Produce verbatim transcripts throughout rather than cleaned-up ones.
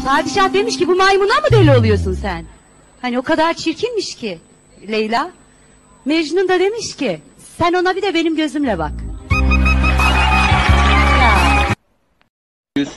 Padişah demiş ki bu maymuna mı deli oluyorsun sen? Hani o kadar çirkinmiş ki Leyla. Mecnun da demiş ki sen ona bir de benim gözümle bak. Ya. Yüz.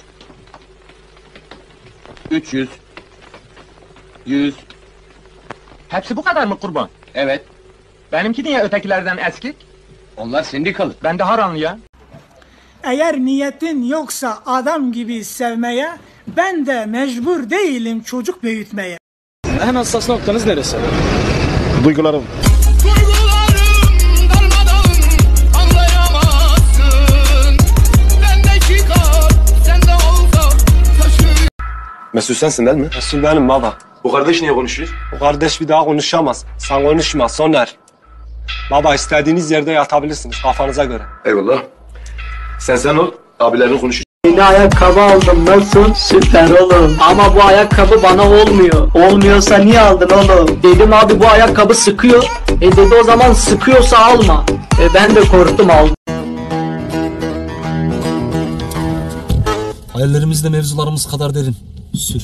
Üç yüz. Yüz. Hepsi bu kadar mı kurban? Evet. Benimki niye ötekilerden eskik? Onlar sendikalı. Ben de Haranlı ya. Eğer niyetin yoksa adam gibi sevmeye, ben de mecbur değilim çocuk büyütmeye. En hassas noktanız neresi? Duygularım. Duygularım darmadağın, anlayamazsın. Bendeki kalp sende olsa taşı. Mesut sensin değil mi? Mesut benim baba. Bu kardeş niye konuşuyor? Bu kardeş bir daha konuşamaz. Sen konuşma Soner. Baba istediğiniz yerde yatabilirsiniz kafanıza göre. Eyvallah. Sen sen ol, abilerin konuşuyor. Yeni ayakkabı aldım, nasıl? Süper oğlum. Ama bu ayakkabı bana olmuyor. Olmuyorsa niye aldın oğlum? Dedim abi bu ayakkabı sıkıyor. E dedi o zaman sıkıyorsa alma. E ben de korktum aldım. Hayallerimiz de mevzularımız kadar derin. Sür.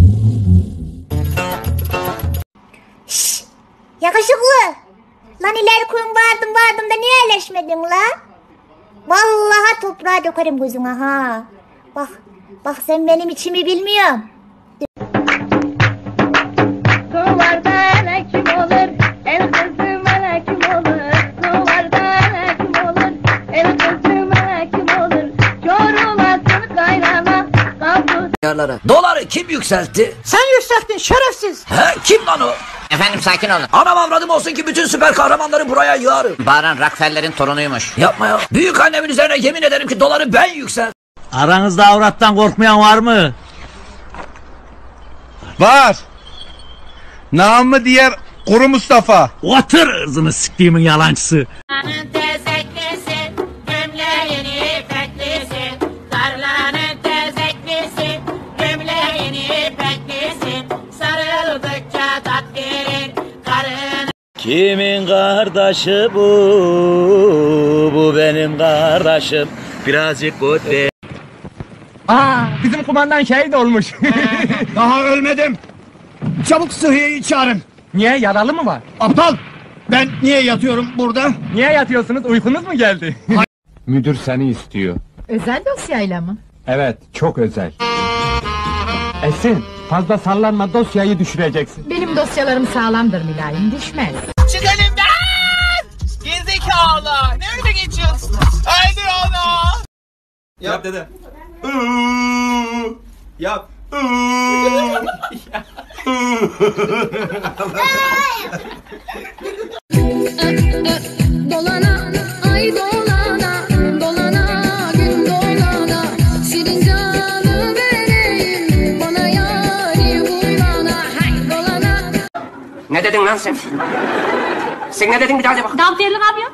Şşş! Yakışıklı! Lan ileri kuyum vardım vardım da niye yerleşmedin lan? Vallahi toprağa dökerim gözüne ha. Bak, bak sen benim içimi bilmiyorsun. Kuvardan hekim olur, el kızı melekim olur. Kuvardan hekim olur, el kızı melekim olur. Kör olasın kaynana, kapı. Doları kim yükseltti? Sen yükselttin şerefsiz. He, kim lan o? Efendim sakin olun. Anam avradım olsun ki bütün süper kahramanları buraya yığarım. Baran Rockefeller'in torunuymuş. Yapma ya. Büyük annemin üzerine yemin ederim ki doları ben yükselt. Aranızda avrattan korkmayan var mı? Var. Namı diğer Kuru Mustafa. Otur ırzını siktiğimin yalancısı. Kimin kardeşi bu? Bu benim kardeşim. Birazcık götte. Aa, bizim kumandan şehit olmuş. Daha ölmedim. Çabuk sıhhiyeyi çağırın. Niye, yaralı mı var? Aptal. Ben niye yatıyorum burada? Niye yatıyorsunuz, uykunuz mu geldi? Müdür seni istiyor. Özel dosyayla mı? Evet, çok özel. Esin, fazla sallanma, dosyayı düşüreceksin. Benim dosyalarım sağlamdır mülayim, düşmez. Çık elimden! Gerizekalı! Nerede geçiyorsun? Haydi onu! Yap dede. Yap. Dolana, ay dolana, dolana, gün dolana. Şirin canı vereyim, bana yâri bulana. Hay dolana. Ne dedin lan sen? Sen ne dedin bir daha de bak. Dantelli kamyon.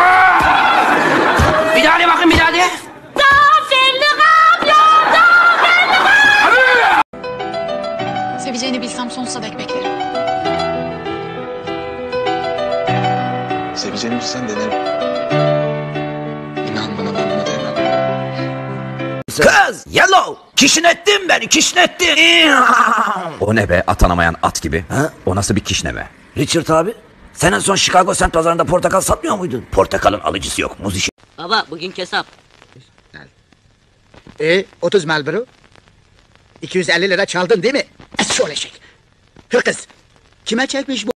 Bir daha de bakın bir daha de. Dantelli kamyon, dantelli kamyon. Seveceğini bilsem sonsuza dek beklerim. Seveceğini bilsen denerim. İnan bana ben buna değmem. Kız, yellow. Kişnettin beni, kişnettin. O ne be, atanamayan at gibi. Ha? O nasıl bir kişneme? Richard abi, sen en son Chicago semt pazarında portakal satmıyor muydun? Portakalın alıcısı yok, muz işi. Baba bugünkü hesap. E otuz Marlboro. iki yüz elli lira çaldın değil mi? Es şöyle şey. Hırkız. Kime çekmiş bu?